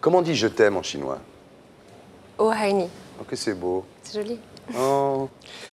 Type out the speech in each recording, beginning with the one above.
Comment on dit je t'aime en chinois? Oh Haini. Oh, que c'est beau. C'est joli. Oh.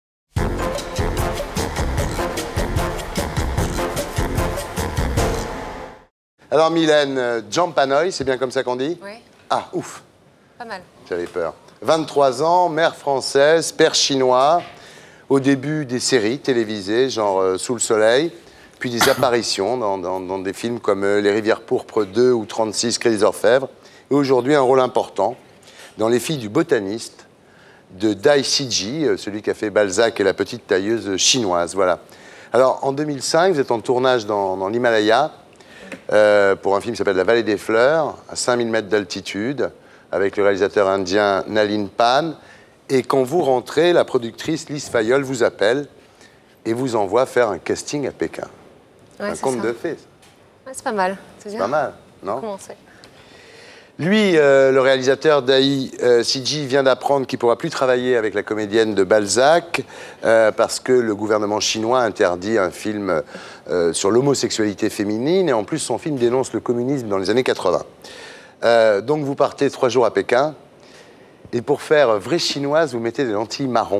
Alors Mylène, Jump Hanoi, c'est bien comme ça qu'on dit? Oui. Ah, ouf. Pas mal. J'avais peur. 23 ans, mère française, père chinois. Au début des séries télévisées, genre Sous le soleil, puis des apparitions dans des films comme Les Rivières pourpres 2 ou 36, Quai des Orfèvres. Et aujourd'hui, un rôle important dans Les Filles du botaniste de Dai Siji, celui qui a fait Balzac et la petite tailleuse chinoise. Voilà. Alors, en 2005, vous êtes en tournage dans l'Himalaya pour un film qui s'appelle La Vallée des Fleurs, à 5000 mètres d'altitude, avec le réalisateur indien Nalin Pan. Et quand vous rentrez, la productrice Lise Fayol vous appelle et vous envoie faire un casting à Pékin. Ouais, un conte de fées. Ouais, c'est pas mal. C'est pas mal, non? Commencer. Lui, le réalisateur Dai Siji, vient d'apprendre qu'il ne pourra plus travailler avec la comédienne de Balzac parce que le gouvernement chinois interdit un film sur l'homosexualité féminine et en plus son film dénonce le communisme dans les années 80. Donc vous partez 3 jours à Pékin et pour faire vraie chinoise, vous mettez des lentilles marron.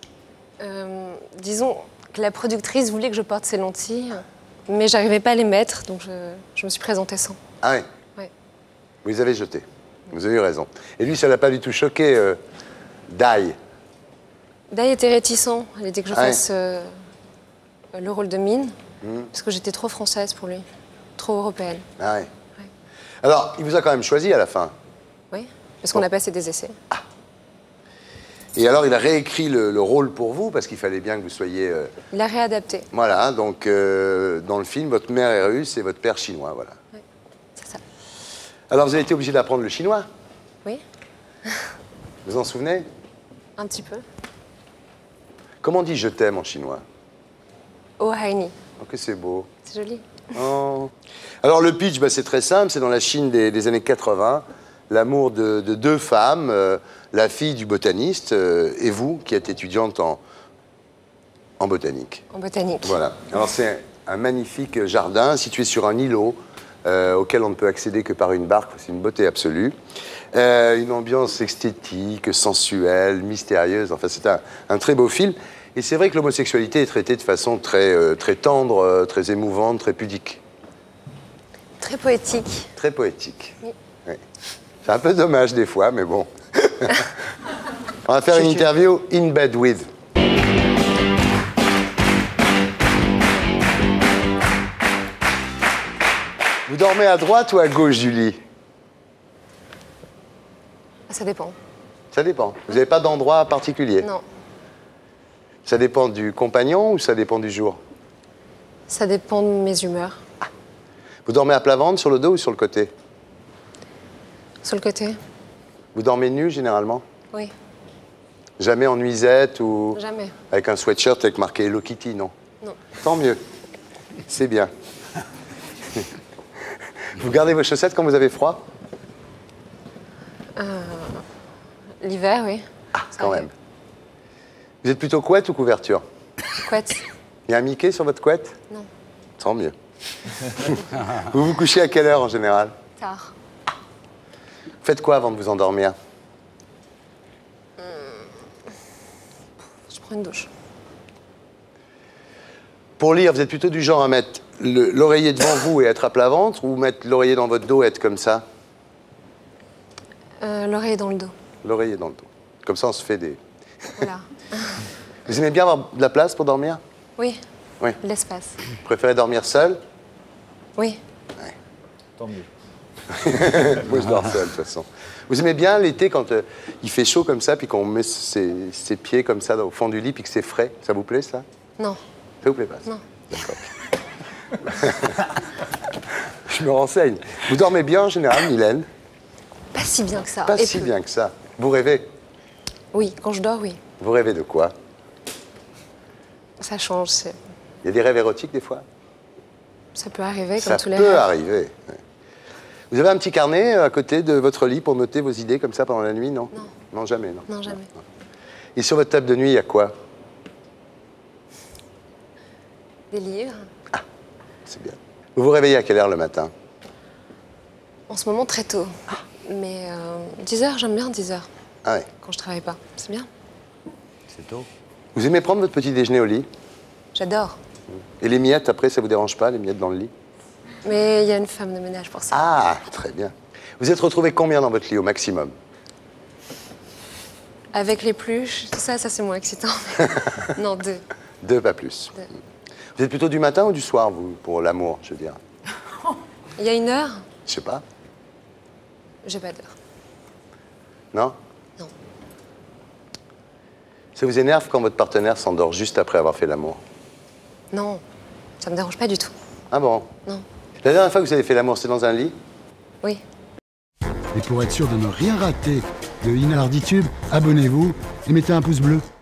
Disons que la productrice voulait que je porte ces lentilles, mais j'arrivais pas à les mettre, donc je me suis présentée sans. Ah oui? Ouais. Vous les avez jetés. Vous avez eu raison. Et lui, ça l'a pas du tout choqué, Dai. Dai était réticent. Elle était que je fasse le rôle de Mine, parce que j'étais trop française pour lui, trop européenne. Ah oui. Ouais. Alors, il vous a quand même choisi à la fin. Oui, parce qu'on a passé des essais. Ah. Et alors, il a réécrit le rôle pour vous, parce qu'il fallait bien que vous soyez... Il a réadapté. Voilà, donc dans le film, votre mère est russe et votre père chinois, voilà. Oui, c'est ça. Alors, vous avez été obligé d'apprendre le chinois? Oui. Vous en souvenez? Un petit peu. Comment on dit je t'aime en chinois? Oh Haini. Oh, que c'est beau. C'est joli. Oh. Alors, le pitch, bah, c'est très simple, c'est dans la Chine des années 80. L'amour de 2 femmes, la fille du botaniste et vous, qui êtes étudiante en botanique. En botanique. Voilà. Alors c'est un magnifique jardin situé sur un îlot auquel on ne peut accéder que par une barque. C'est une beauté absolue. Une ambiance esthétique, sensuelle, mystérieuse. Enfin, c'est un très beau film. Et c'est vrai que l'homosexualité est traitée de façon très, très tendre, très émouvante, très pudique. Très poétique. Très poétique. Oui. Oui. C'est un peu dommage des fois, mais bon. On va faire une interview in bed with. Vous dormez à droite ou à gauche du lit? Ça dépend. Ça dépend. Vous n'avez pas d'endroit particulier? Non. Ça dépend du compagnon ou ça dépend du jour? Ça dépend de mes humeurs. Ah. Vous dormez à plat ventre, sur le dos ou sur le côté? Sur le côté. Vous dormez nu généralement? Oui. Jamais en nuisette ou... Jamais. Avec un sweatshirt avec marqué Hello Kitty, non? Non. Tant mieux. C'est bien. Vous gardez vos chaussettes quand vous avez froid? L'hiver, oui. Ah, quand même. Vous êtes plutôt couette ou couverture? Couette. Il y a un Mickey sur votre couette? Non. Tant mieux. Vous vous couchez à quelle heure en général? Tard. Faites quoi avant de vous endormir? Je prends une douche. Pour lire, vous êtes plutôt du genre à mettre l'oreiller devant vous et être à plat ventre ou mettre l'oreiller dans votre dos et être comme ça? L'oreille dans le dos. L'oreiller dans le dos. Comme ça, on se fait des... Voilà. Vous aimez bien avoir de la place pour dormir? Oui. Oui. L'espace. Vous préférez dormir seul? Oui. Ouais. Tant mieux. Moi, je dors seul, de toute façon. Vous aimez bien l'été quand il fait chaud comme ça, puis qu'on met ses pieds comme ça au fond du lit, puis que c'est frais? Ça vous plaît, ça? Non. Ça vous plaît pas, ça? Non. D'accord. Je me renseigne. Vous dormez bien en général, Mylène? Pas si bien que ça. Pas Et si peu. bien que ça. Vous rêvez? Oui, quand je dors, oui. Vous rêvez de quoi? Ça change. Il y a des rêves érotiques, des fois? Ça peut arriver, Ça comme tous les peut rêves. arriver. Ouais. Vous avez un petit carnet à côté de votre lit pour noter vos idées comme ça pendant la nuit, non? Non. Non, jamais, non. Non, jamais. Et sur votre table de nuit, il y a quoi? Des livres. C'est bien. Vous vous réveillez à quelle heure le matin? En ce moment, très tôt. Mais 10 heures, j'aime bien 10 heures. Ah ouais. Quand je travaille pas. C'est bien. C'est tôt. Vous aimez prendre votre petit déjeuner au lit? J'adore. Et les miettes, après, ça vous dérange pas, les miettes dans le lit? Mais il y a une femme de ménage pour ça. Ah, très bien. Vous êtes retrouvé combien dans votre lit au maximum? Avec les pluches, tout ça, c'est moins excitant. Non, 2. 2, pas plus. 2. Vous êtes plutôt du matin ou du soir, vous, pour l'amour, je veux dire? Il y a une heure? Je sais pas. J'ai pas d'heure. Non? Non. Ça vous énerve quand votre partenaire s'endort juste après avoir fait l'amour? Non, ça me dérange pas du tout. Ah bon? Non. La dernière fois que vous avez fait l'amour, c'était dans un lit? Oui. Et pour être sûr de ne rien rater de Inarditube, abonnez-vous et mettez un pouce bleu.